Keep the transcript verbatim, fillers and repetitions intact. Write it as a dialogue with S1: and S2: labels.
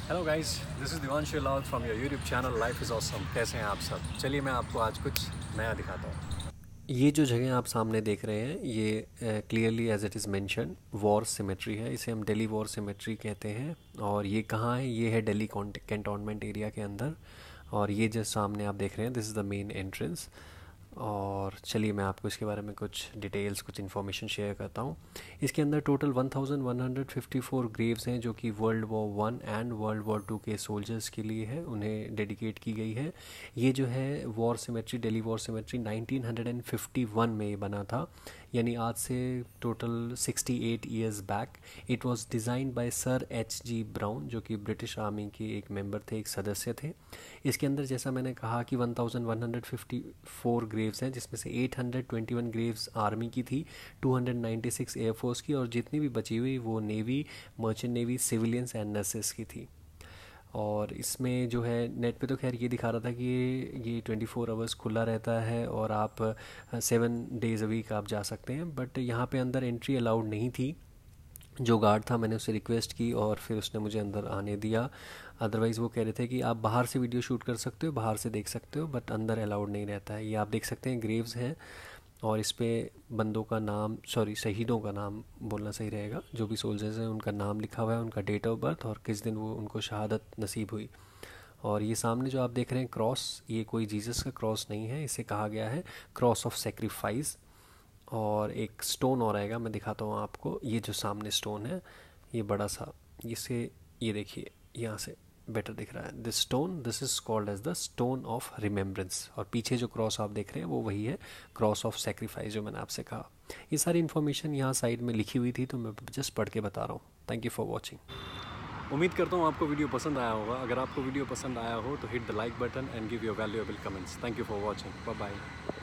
S1: Hello guys, this is Divanshu Lal from your YouTube channel life is awesome. कैसे हैं आप सब? चलिए मैं आपको आज कुछ नया दिखाता हूँ। ये जो जगह आप सामने देख रहे हैं ये clearly as it is mention war cemetery है। इसे हम दिल्ली वॉर सिमेट्री कहते हैं। और ये कहाँ है? ये है दिल्ली कैंटोनमेंट एरिया के अंदर। और ये जो सामने आप देख रहे हैं this is the main entrance. और चलिए मैं आपको इसके बारे में कुछ डिटेल्स कुछ इन्फॉर्मेशन शेयर करता हूँ। इसके अंदर total one thousand one hundred fifty four graves हैं जो कि world war one and world war two के सोल्जर्स के लिए है, उन्हें डेडिकेट की गई है। ये जो है war cemetery, Delhi war cemetery nineteen fifty one में ये बना था, यानी आज से total sixty eight years back. It was designed by sir H G Brown जो कि ब्रिटिश आर्मी के एक मेंबर थे, एक सदस्य थे। इसके अंदर जैसा मैंने कहा कि one thousand one hundred fifty four graves हैं, जिसमें से eight hundred twenty one graves army की थी, two hundred ninety six air force की, और जितनी भी बची हुई वो navy, merchant navy, civilians and nurses की थी। और इसमें जो है नेट पे तो खैर ये दिखा रहा था कि ये ये ट्वेंटी फोर आवर्स खुला रहता है और आप सेवन डेज़ अ वीक आप जा सकते हैं। बट यहाँ पे अंदर एंट्री अलाउड नहीं थी। जो गार्ड था मैंने उससे रिक्वेस्ट की और फिर उसने मुझे अंदर आने दिया। अदरवाइज़ वो कह रहे थे कि आप बाहर से वीडियो शूट कर सकते हो, बाहर से देख सकते हो, बट अंदर अलाउड नहीं रहता है। ये आप देख सकते हैं ग्रेव्स हैं और इस पे बंदों का नाम, सॉरी शहीदों का नाम बोलना सही रहेगा, जो भी सोल्जर्स हैं उनका नाम लिखा हुआ है, उनका डेट ऑफ बर्थ और किस दिन वो उनको शहादत नसीब हुई। और ये सामने जो आप देख रहे हैं क्रॉस, ये कोई जीसस का क्रॉस नहीं है, इसे कहा गया है क्रॉस ऑफ सेक्रीफाइस। और एक स्टोन और आएगा, मैं दिखाता हूँ आपको। ये जो सामने स्टोन है ये बड़ा सा, इसे ये देखिए यहाँ से बेटर दिख रहा है। This stone, this is called as the stone of remembrance. और पीछे जो क्रॉस आप देख रहे हैं वो वही है, क्रॉस ऑफ सेक्रीफाइस, जो मैंने आपसे कहा। ये सारी इन्फॉर्मेशन यहाँ साइड में लिखी हुई थी तो मैं जस्ट पढ़ के बता रहा हूँ। Thank you for watching. उम्मीद करता हूँ आपको वीडियो पसंद आया होगा। अगर आपको वीडियो पसंद आया हो तो hit the like button and give your valuable comments. Thank you for watching. Bye bye.